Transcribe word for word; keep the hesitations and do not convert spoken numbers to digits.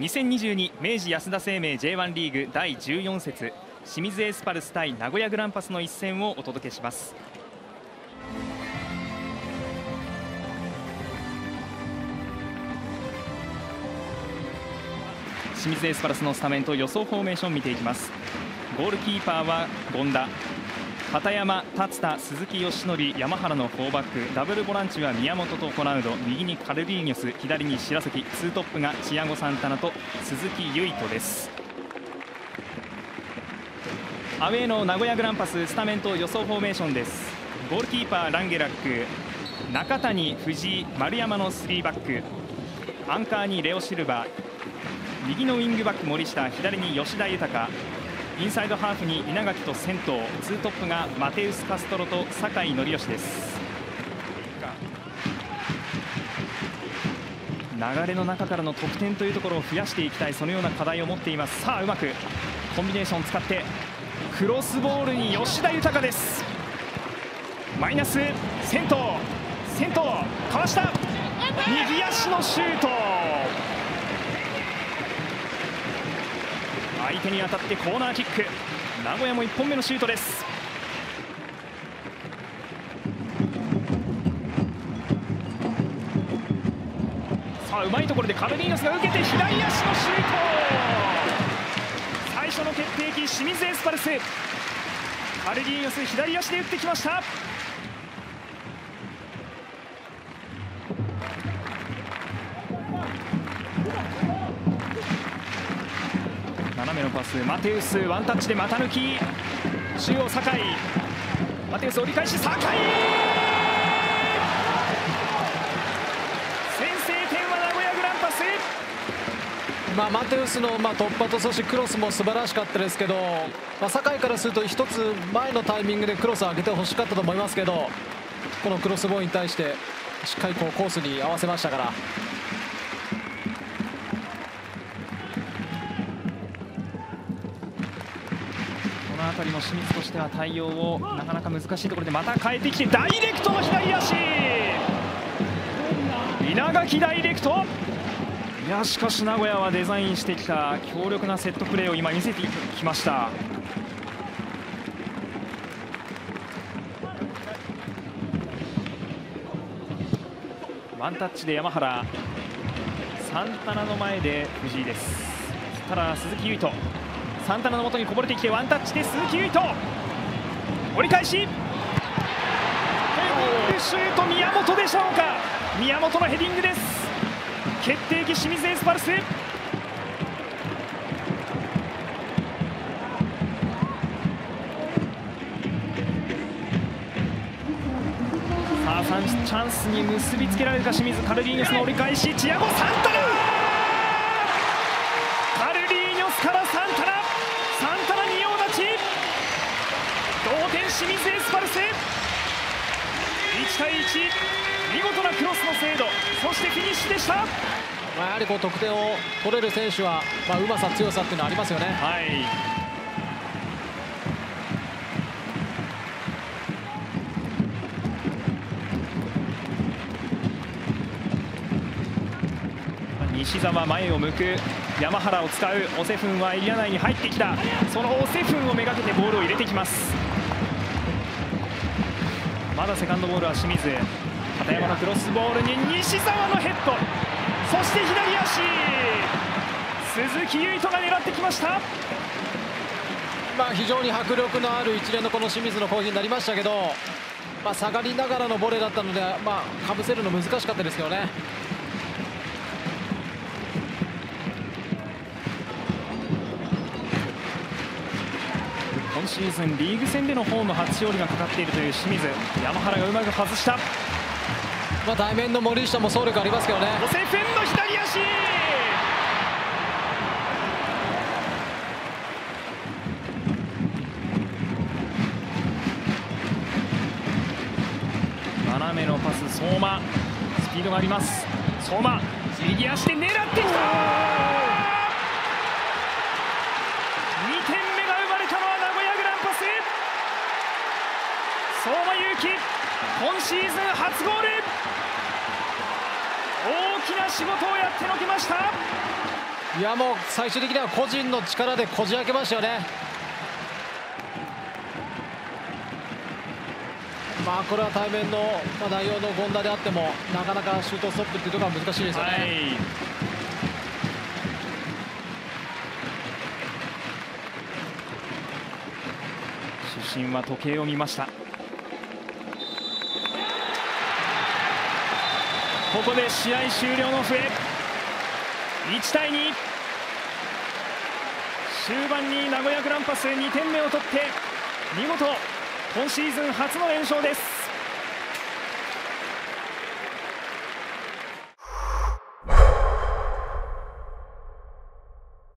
にせんにじゅうに明治安田生命 ジェイワン リーグだいじゅうよん節清水エスパルス対名古屋グランパスの一戦をお届けします。清水エスパルスのスタメンと予想フォーメーション見ていきます。ゴールキーパーは権田、片山、達田、鈴木義則、山原のフォーバック、ダブルボランチは宮本とコナウド、右にカルリーニョス、左に白関、ツートップがチアゴ・サンタナと鈴木唯人です。アウェーの名古屋グランパス、スタメンと予想フォーメーションです。ゴールキーパーランゲラック、中谷、藤井、丸山のスリーバック、アンカーにレオ・シルバ、右のウィングバック森下、左に吉田豊、インサイドハーフに稲垣と仙頭、ツートップがマテウス・カストロと酒井紀義です。流れの中からの得点というところを増やしていきたい、そのような課題を持っています。さあうまくコンビネーションを使ってクロスボールに吉田豊です。マイナス仙頭、仙頭かわした、右足のシュート、相手に当たってコーナーキック、名古屋もいっぽんめのシュートです。さあうまいところでカルリーノスが受けて左足のシュート、最初の決定機清水エスパルス、カルリーノス左足で打ってきました。斜めのパス、マテウスワンタッチで股抜き、中央酒井、マテウス折り返し酒井、先制点は名古屋グランパス。 まあ、マテウスのまあ突破とそしてクロスも素晴らしかったですけど、まあ、酒井からすると一つ前のタイミングでクロスを上げてほしかったと思いますけど、このクロスボールに対してしっかりこうコースに合わせましたから。 この辺りも清水としては対応をなかなか難しいところでまた変えてきて、ダイレクトの左足、稲垣ダイレクト。いやしかし名古屋はデザインしてきた強力なセットプレーを今見せてきました。ワンタッチで山原、サンタナの前で藤井です。ただ鈴木唯人、サンタナの元にこぼれてきてワンタッチで鈴木唯人、折り返しヘディングシュート、宮本でしょうか、宮本のヘディングです。決定機清水エスパルス。さあチャンスに結びつけられるか清水、カルリーニョスの折り返し、チアゴ・サンタナ、カルリーニョスからサンタナ、サンタナ仁王立ち、同点清水エスパルス、いちたいいち、見事なクロスの精度、そしてフィニッシュでした。 まあやはりこう得点を取れる選手は、まあ、うまさ強さっていうのはありますよね。 はい、西澤前を向く、山原を使う、オセフンはエリア内に入ってきた、そのオセフンをめがけてボールを入れてきます。まだセカンドボールは清水、片山のクロスボールに西澤のヘッド、そして左足、鈴木唯人が狙ってきました。 まあ非常に迫力のある一連のこの清水の攻撃になりましたけど、まあ、下がりながらのボレーだったので、まあ、かぶせるの難しかったですけどね。 今シーズンリーグ戦でのホーム初勝利がかかっているという清水、山原がうまく外した。 まあ対面の森下も走力ありますけどね。 オセフェンの左足、斜めのパス、相馬、スピードがあります。相馬右足で狙ってきた、にてんめが生まれたのは名古屋グランパス。相馬勇紀、今シーズン初ゴール、大きな仕事をやってのけました。 いやもう最終的には個人の力でこじ開けましたよね。まあこれは対面の、まあ、内容の権田であってもなかなかシュートストップっていうところは難しいですよね。 はい、主審は時計を見ました。ここで試合終了の笛。いちたいに、終盤に名古屋グランパスにてんめを取って見事今シーズン初の連勝です。